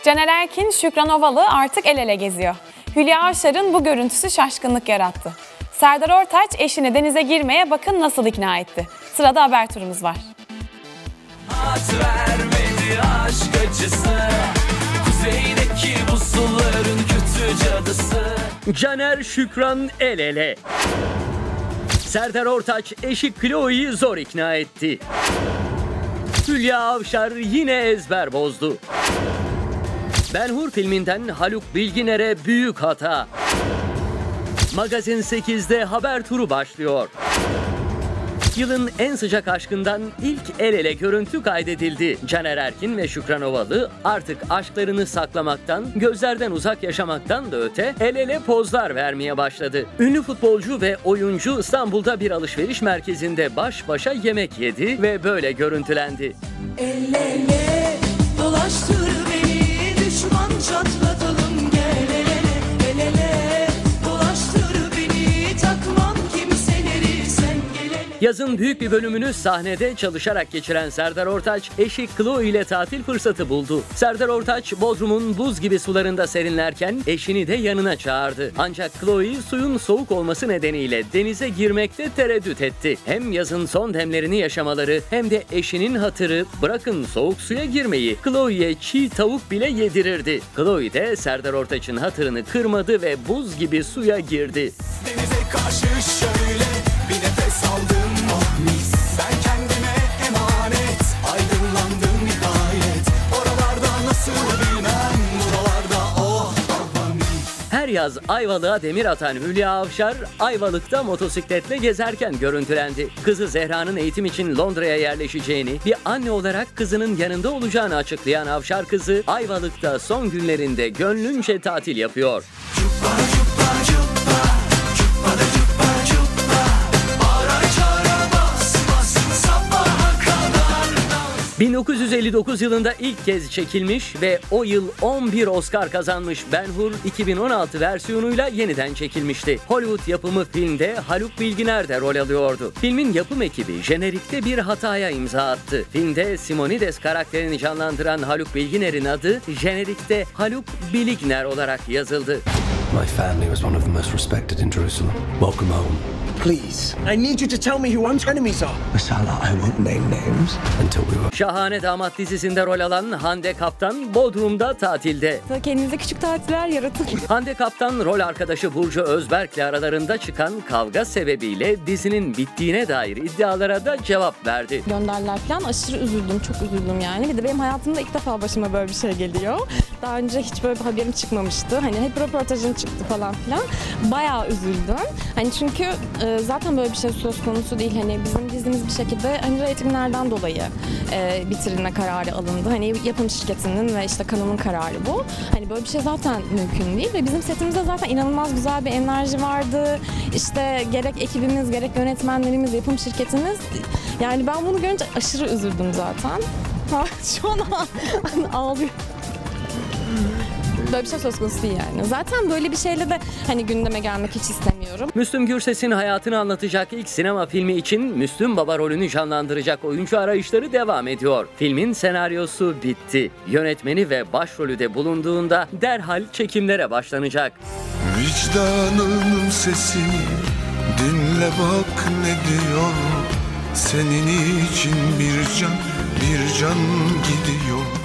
Caner Erkin, Şükran Ovalı artık el ele geziyor. Hülya Avşar'ın bu görüntüsü şaşkınlık yarattı. Serdar Ortaç eşini denize girmeye bakın nasıl ikna etti. Sırada haber turumuz var. At vermedi aşk acısı, kuzeydeki bu suların kötü cadısı. Caner Şükran el ele. Serdar Ortaç eşi Chloe'yi zor ikna etti. Hülya Avşar yine ezber bozdu. Ben Hur filminden Haluk Bilginer'e büyük hata. Magazin 8'de haber turu başlıyor. Yılın en sıcak aşkından ilk el ele görüntü kaydedildi. Caner Erkin ve Şükran Ovalı artık aşklarını saklamaktan, gözlerden uzak yaşamaktan da öte el ele pozlar vermeye başladı. Ünlü futbolcu ve oyuncu İstanbul'da bir alışveriş merkezinde baş başa yemek yedi ve böyle görüntülendi. El ele dolaştır beni, düşman çatlatalım, gel el ele, el ele dolaştır beni, takmam kimseleri, sen gel ele. Yazın büyük bir bölümünü sahnede çalışarak geçiren Serdar Ortaç, eşi Chloe ile tatil fırsatı buldu. Serdar Ortaç, Bodrum'un buz gibi sularında serinlerken eşini de yanına çağırdı. Ancak Chloe suyun soğuk olması nedeniyle denize girmekte tereddüt etti. Hem yazın son demlerini yaşamaları hem de eşinin hatırı bırakın soğuk suya girmeyi, Chloe'ye çiğ tavuk bile yedirirdi. Chloe de Serdar Ortaç'ın hatırını kırmadı ve buz gibi suya girdi. Denize karşı şöyle bir nefes aldım, oh mis. Ben kendime emanet, aydınlandım nihayet. Oralarda nasıl bilmem, buralarda oh baba mis. Her yaz Ayvalık'a demir atan Hülya Avşar, Ayvalık'ta motosikletle gezerken görüntülendi. Kızı Zehra'nın eğitim için Londra'ya yerleşeceğini, bir anne olarak kızının yanında olacağını açıklayan Avşar kızı, Ayvalık'ta son günlerinde gönlünce tatil yapıyor. Cuppa cuppa cuppa, cuppa da cuppa cuppa. Bağıra çağıra bas bas, sabaha kadar dans. 1959 yılında ilk kez çekilmiş ve o yıl 11 Oscar kazanmış Ben Hur 2016 versiyonuyla yeniden çekilmişti. Hollywood yapımı filmde Haluk Bilginer de rol alıyordu. Filmin yapım ekibi jenerikte bir hataya imza attı. Filmde Simonides karakterini canlandıran Haluk Bilginer'in adı jenerikte Haluk Biligner olarak yazıldı. My family was one of the most respected in Jerusalem. Welcome home. Please, I need you to tell me who Hunt's enemies are. Masala, I won't name names until we were. Şahane Damat dizisinde rol alan Hande Kaptan Bodrum'da tatilde. Kendinize küçük tatiller yaratın. Hande Kaptan rol arkadaşı Burcu Özberk'le aralarında çıkan kavga sebebiyle dizinin bittiğine dair iddialara da cevap verdi. Gönderler falan, aşırı üzüldüm, çok üzüldüm yani. Bir de benim hayatımda ilk defa başıma böyle bir şey geliyor. Daha önce hiç böyle bir haberim çıkmamıştı. Hani hep röportajın çıktı falan filan. Bayağı üzüldüm. Hani çünkü zaten böyle bir şey söz konusu değil. Hani bizim dizimiz bir şekilde hani reytinglerden dolayı bitirilme kararı alındı. Hani yapım şirketinin ve işte kanalın kararı bu. Hani böyle bir şey zaten mümkün değil ve bizim setimizde zaten inanılmaz güzel bir enerji vardı. İşte gerek ekibimiz, gerek yönetmenlerimiz, yapım şirketimiz. Yani ben bunu görünce aşırı üzüldüm zaten. Şu an ağlıyorum. Böyle bir şey söz konusu değil yani. Zaten böyle bir şeyle de hani gündeme gelmek hiç istemiyorum. Müslüm Gürses'in hayatını anlatacak ilk sinema filmi için Müslüm Baba rolünü canlandıracak oyuncu arayışları devam ediyor. Filmin senaryosu bitti. Yönetmeni ve başrolü de bulunduğunda derhal çekimlere başlanacak. Vicdanın sesini dinle bak ne diyor. Senin için bir can gidiyor.